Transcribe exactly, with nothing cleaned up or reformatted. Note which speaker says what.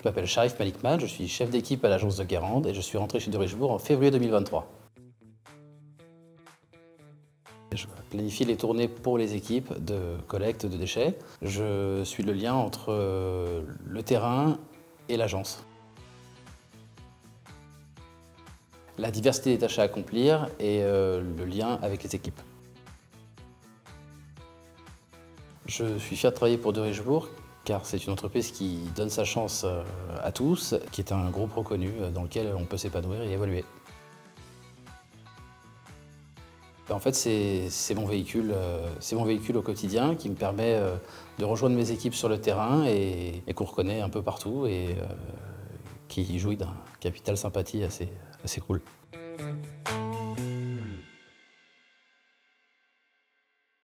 Speaker 1: Je m'appelle Sharif Malikman, je suis chef d'équipe à l'agence de Guérande et je suis rentré chez Derichebourg en février deux mille vingt-trois. Je planifie les tournées pour les équipes de collecte de déchets. Je suis le lien entre le terrain et l'agence. La diversité des tâches à accomplir et le lien avec les équipes. Je suis fier de travailler pour Derichebourg car c'est une entreprise qui donne sa chance à tous, qui est un groupe reconnu dans lequel on peut s'épanouir et évoluer. En fait, c'est mon véhicule, c'est mon véhicule au quotidien qui me permet de rejoindre mes équipes sur le terrain et, et qu'on reconnaît un peu partout et euh, qui jouit d'un capital sympathie assez, assez cool.